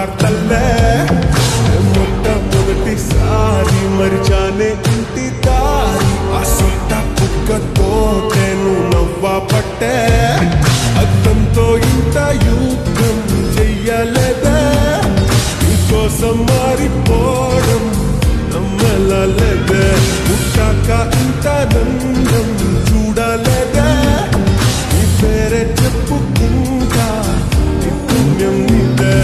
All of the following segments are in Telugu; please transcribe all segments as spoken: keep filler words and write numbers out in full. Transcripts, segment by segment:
బంగారు తల్లే మొట్టమొదటిసారి మరిచానే ఇంటి దారి ఆ సొట్ట పుక్కతోటే నువ్వు నవ్వా పట్టే అద్దంతో ఇంత యుద్ధం చెయ్యలేదే నీకోసం మారిపోవడం నమ్మలేదే పుట్టాక ఇంత నందం చూడలేదే నీ పేరే చెప్పుకుంటా నీ పుణ్యం నీదే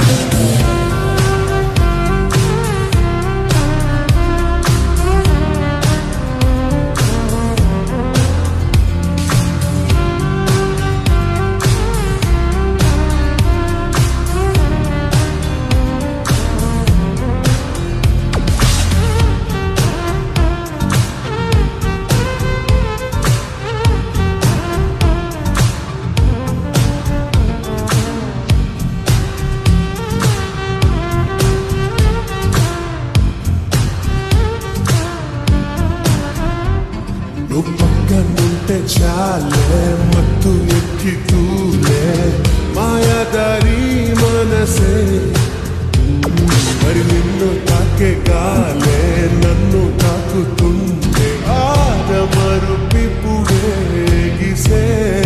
నువ్వు పక్కనుంటే చాలే మత్తు ఎక్కి తూలే మాయాదారి మనసే మరి నిన్ను తాకే గాలే నన్ను తాకుతుంటే ఆదమరుపిపుడే గిసే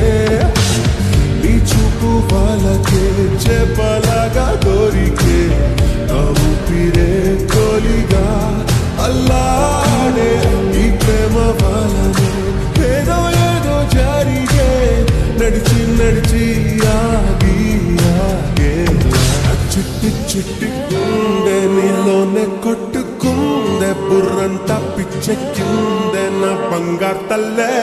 నీ చూపు వాళ్ళకే చేపలాగా దొరికే ఊపిరే తొలిగా అల్లాడే ఈ ప్రేమ వాళ్ళనే ఏదో ఏదో జారిగే నడిచి నడిచి ఆగి ఆగే చిట్టి చిట్టి గుండె నీలోనే కొట్టుకుందే బుర్రంతా పిచ్చెక్కిందే నా బంగారు తల్లే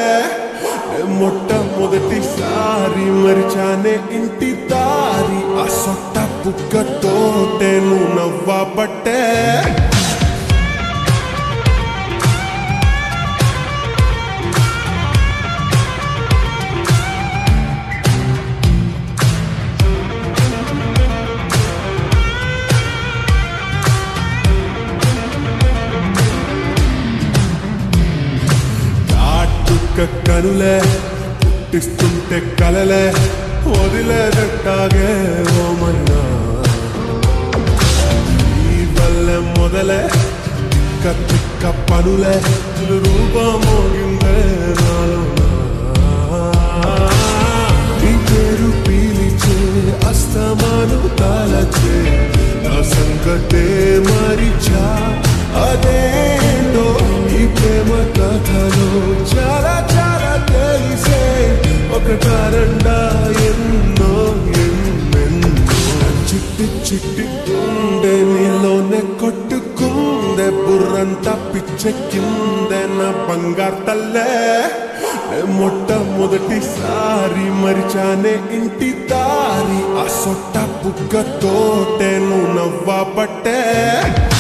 మొట్టమొదటిసారి మరిచానే ఇంటి దారి ఆ సొట్ట పుక్కతోటే నువ్వు నవ్వా పట్టే కనులే పుట్టిస్తుంటే కలలే వదిలేదట్టాగే ఓమన్నా ఈ వల్లే మొదలే తిక్క తిక్క పనులే రూపమోగిందే నాలోనా నీ పేరు పీలిచే అస్తమాను తాళచే నా సంగతే మరిచా అదేంటో ఈ ప్రేమ కథలో చాలా చాలా తెలిసే ఒకటారండా ఎన్నో ఎన్నెన్నో చిట్టి చిట్టి గుండె నీలోనే కొట్టుకుందే బుర్రంతా పిచ్చెక్కిందే నా బంగారు తల్లే మొట్టమొదటిసారి మరిచానే ఇంటి దారి ఆ సొట్ట పుక్కతోటే నువ్వు నవ్వా పట్టే